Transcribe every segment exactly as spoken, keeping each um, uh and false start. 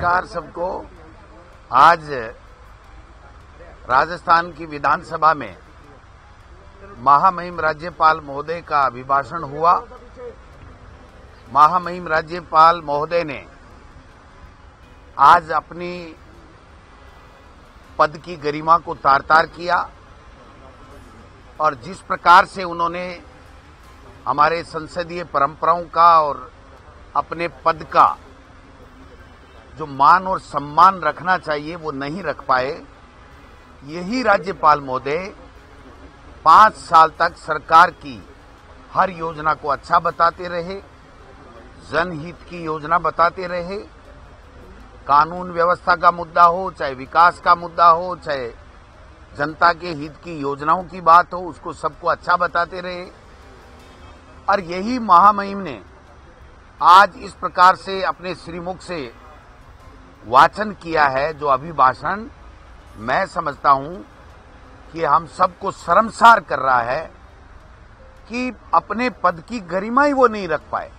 नमस्कार सबको। आज राजस्थान की विधानसभा में महामहिम राज्यपाल महोदय का अभिभाषण हुआ। महामहिम राज्यपाल महोदय ने आज अपनी पद की गरिमा को तार तार किया और जिस प्रकार से उन्होंने हमारे संसदीय परंपराओं का और अपने पद का जो मान और सम्मान रखना चाहिए वो नहीं रख पाए। यही राज्यपाल महोदय पांच साल तक सरकार की हर योजना को अच्छा बताते रहे, जनहित की योजना बताते रहे। कानून व्यवस्था का मुद्दा हो, चाहे विकास का मुद्दा हो, चाहे जनता के हित की योजनाओं की बात हो, उसको सबको अच्छा बताते रहे। और यही महामहिम ने आज इस प्रकार से अपने श्रीमुख से वाचन किया है, जो अभिभाषण मैं समझता हूं कि हम सबको शर्मसार कर रहा है कि अपने पद की गरिमा ही वो नहीं रख पाए।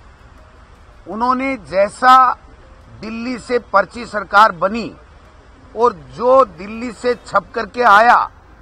उन्होंने जैसा दिल्ली से पर्ची सरकार बनी और जो दिल्ली से छप करके आया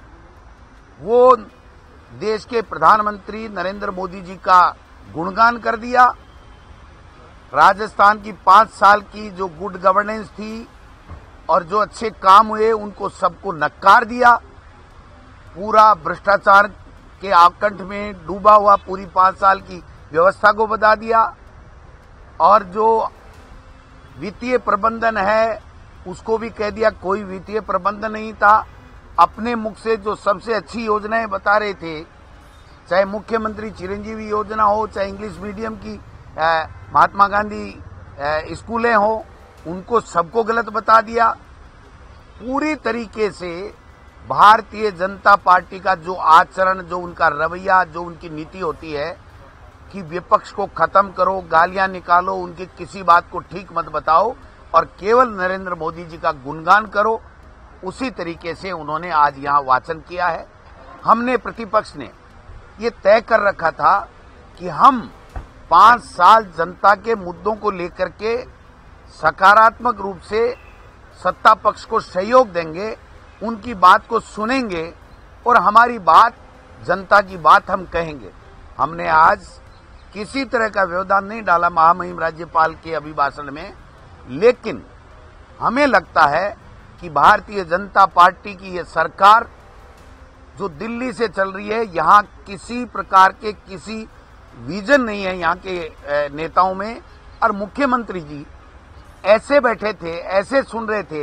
वो देश के प्रधानमंत्री नरेंद्र मोदी जी का गुणगान कर दिया। राजस्थान की पांच साल की जो गुड गवर्नेंस थी और जो अच्छे काम हुए उनको सबको नकार दिया। पूरा भ्रष्टाचार के आकंठ में डूबा हुआ पूरी पांच साल की व्यवस्था को बता दिया और जो वित्तीय प्रबंधन है उसको भी कह दिया कोई वित्तीय प्रबंधन नहीं था। अपने मुख से जो सबसे अच्छी योजनाएं बता रहे थे, चाहे मुख्यमंत्री चिरंजीवी योजना हो, चाहे इंग्लिश मीडियम की महात्मा गांधी स्कूलें हो, उनको सबको गलत बता दिया। पूरी तरीके से भारतीय जनता पार्टी का जो आचरण, जो उनका रवैया, जो उनकी नीति होती है कि विपक्ष को खत्म करो, गालियां निकालो, उनकी किसी बात को ठीक मत बताओ और केवल नरेंद्र मोदी जी का गुणगान करो, उसी तरीके से उन्होंने आज यहां वाचन किया है। हमने प्रतिपक्ष ने ये तय कर रखा था कि हम पांच साल जनता के मुद्दों को लेकर के सकारात्मक रूप से सत्ता पक्ष को सहयोग देंगे, उनकी बात को सुनेंगे और हमारी बात, जनता की बात हम कहेंगे। हमने आज किसी तरह का व्यवधान नहीं डाला महामहिम राज्यपाल के अभिभाषण में, लेकिन हमें लगता है कि भारतीय जनता पार्टी की ये सरकार जो दिल्ली से चल रही है, यहाँ किसी प्रकार के किसी विजन नहीं है यहाँ के नेताओं में। और मुख्यमंत्री जी ऐसे बैठे थे, ऐसे सुन रहे थे,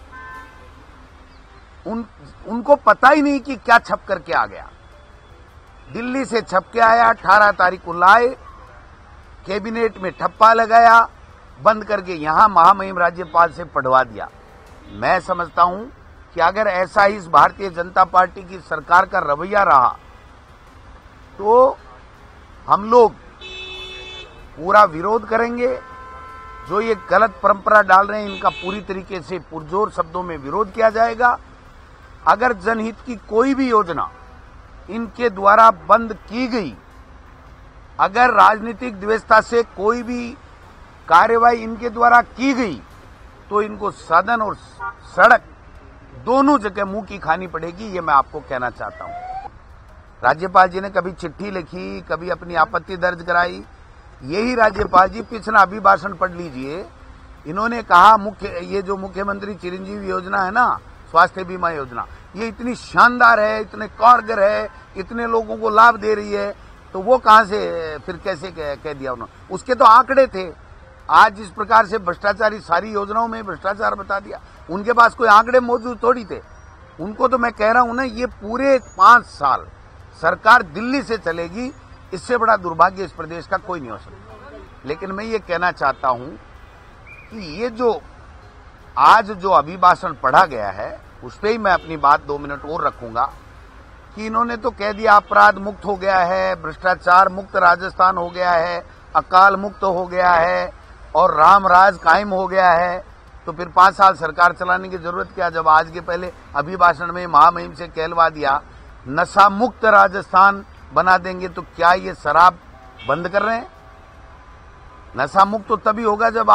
उन उनको पता ही नहीं कि क्या छप करके आ गया। दिल्ली से छप के आया, अठारह तारीख को लाए, कैबिनेट में ठप्पा लगाया, बंद करके यहां महामहिम राज्यपाल से पढ़वा दिया। मैं समझता हूं कि अगर ऐसा ही इस भारतीय जनता पार्टी की सरकार का रवैया रहा तो हम लोग पूरा विरोध करेंगे। जो ये गलत परंपरा डाल रहे हैं इनका पूरी तरीके से पुरजोर शब्दों में विरोध किया जाएगा। अगर जनहित की कोई भी योजना इनके द्वारा बंद की गई, अगर राजनीतिक द्वेषता से कोई भी कार्यवाही इनके द्वारा की गई तो इनको सदन और सड़क दोनों जगह मुंह की खानी पड़ेगी। ये मैं आपको कहना चाहता हूं। राज्यपाल जी ने कभी चिट्ठी लिखी, कभी अपनी आपत्ति दर्ज कराई। यही राज्यपाल जी पिछला अभिभाषण पढ़ लीजिए। इन्होंने कहा मुख्य ये जो मुख्यमंत्री चिरंजीवी योजना है ना, स्वास्थ्य बीमा योजना, ये इतनी शानदार है, इतने कारगर है, इतने लोगों को लाभ दे रही है, तो वो कहां से फिर कैसे कह दिया उन्होंने? उसके तो आंकड़े थे। आज जिस प्रकार से भ्रष्टाचारी सारी योजनाओं में भ्रष्टाचार बता दिया, उनके पास कोई आंकड़े मौजूद थोड़ी थे। उनको तो मैं कह रहा हूं ना, ये पूरे पांच साल सरकार दिल्ली से चलेगी, इससे बड़ा दुर्भाग्य इस प्रदेश का कोई नहीं हो सकता। लेकिन मैं ये कहना चाहता हूं कि ये जो आज जो अभिभाषण पढ़ा गया है उस पर ही मैं अपनी बात दो मिनट और रखूंगा कि इन्होंने तो कह दिया अपराध मुक्त हो गया है, भ्रष्टाचार मुक्त राजस्थान हो गया है, अकाल मुक्त हो गया है और राम राज कायम हो गया है। तो फिर पांच साल सरकार चलाने की जरूरत क्या, जब आज के पहले अभिभाषण में महामहिम से कहलवा दिया नशा मुक्त राजस्थान बना देंगे। तो क्या ये शराब बंद कर रहे हैं? नशा मुक्त तो तभी होगा जब आप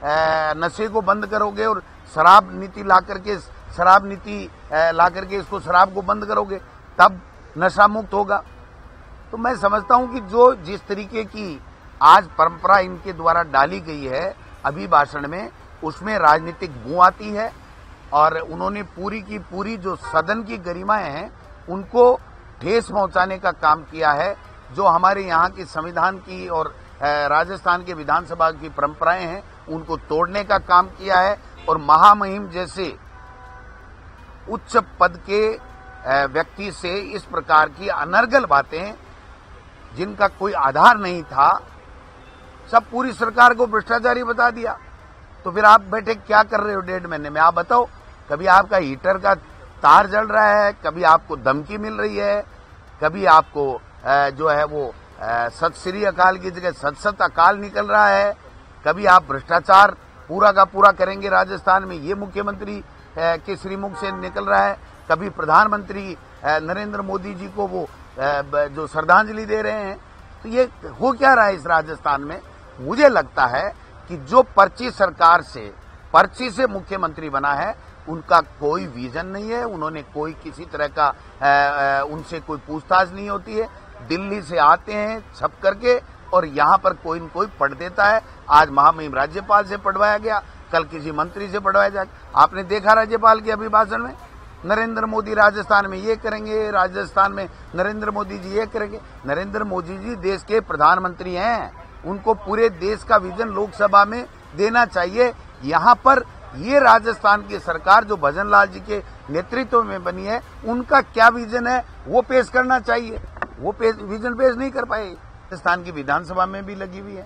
नशे को बंद करोगे और शराब नीति ला करके शराब नीति ला करके इसको शराब को बंद करोगे, तब नशा मुक्त होगा। तो मैं समझता हूं कि जो जिस तरीके की आज परंपरा इनके द्वारा डाली गई है अभिभाषण में, उसमें राजनीतिक बू आती है और उन्होंने पूरी की पूरी जो सदन की गरिमाएं हैं उनको ठेस पहुंचाने का काम किया है। जो हमारे यहाँ के संविधान की और राजस्थान के विधानसभा की परंपराएं हैं उनको तोड़ने का काम किया है और महामहिम जैसे उच्च पद के व्यक्ति से इस प्रकार की अनर्गल बातें जिनका कोई आधार नहीं था, सब पूरी सरकार को भ्रष्टाचारी बता दिया। तो फिर आप बैठे क्या कर रहे हो डेढ़ महीने में? आप बताओ, कभी आपका हीटर का तार जल रहा है, कभी आपको धमकी मिल रही है, कभी आपको जो है वो सत श्री अकाल की जगह सत सत अकाल निकल रहा है, कभी आप भ्रष्टाचार पूरा का पूरा करेंगे राजस्थान में, ये मुख्यमंत्री के श्रीमुख से निकल रहा है, कभी प्रधानमंत्री नरेंद्र मोदी जी को वो जो श्रद्धांजलि दे रहे हैं। तो ये हो क्या रहा है इस राजस्थान में? मुझे लगता है कि जो पर्ची सरकार से पर्ची से मुख्यमंत्री बना है उनका कोई विजन नहीं है, उन्होंने कोई किसी तरह का आ, उनसे कोई पूछताछ नहीं होती है। दिल्ली से आते हैं छप करके और यहाँ पर कोई न कोई पढ़ देता है। आज महामहिम राज्यपाल से पढ़वाया गया, कल किसी मंत्री से पढ़वाया जाएगा। आपने देखा राज्यपाल के अभिभाषण में, नरेंद्र मोदी राजस्थान में ये करेंगे, राजस्थान में नरेंद्र मोदी जी ये करेंगे। नरेंद्र मोदी जी देश के प्रधानमंत्री हैं, उनको पूरे देश का विजन लोकसभा में देना चाहिए। यहाँ पर ये राजस्थान की सरकार जो भजन लाल जी के नेतृत्व में बनी है, उनका क्या विजन है वो पेश करना चाहिए। वो पेश, विजन पेश नहीं कर पाए। राजस्थान की विधानसभा में भी लगी हुई है,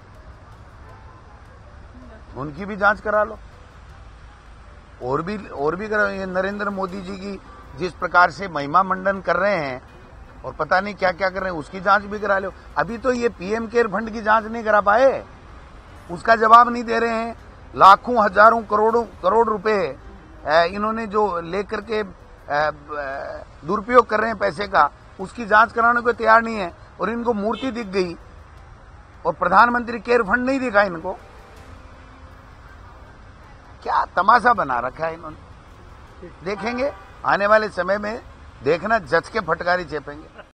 उनकी भी जांच करा लो और भी और भी करो। ये नरेंद्र मोदी जी की जिस प्रकार से महिमा मंडन कर रहे हैं और पता नहीं क्या क्या कर रहे हैं, उसकी जांच भी करा लो। अभी तो ये पीएम केयर फंड की जांच नहीं करा पाए, उसका जवाब नहीं दे रहे हैं। लाखों हजारों करोड़ों करोड़ रुपए इन्होंने जो लेकर के दुरुपयोग कर रहे हैं पैसे का, उसकी जांच कराने को तैयार नहीं है। और इनको मूर्ति दिख गई और प्रधानमंत्री केयर फंड नहीं दिखा इनको। क्या तमाशा बना रखा है इन्होंने। देखेंगे आने वाले समय में, देखना जच के फटकारी चेपेंगे।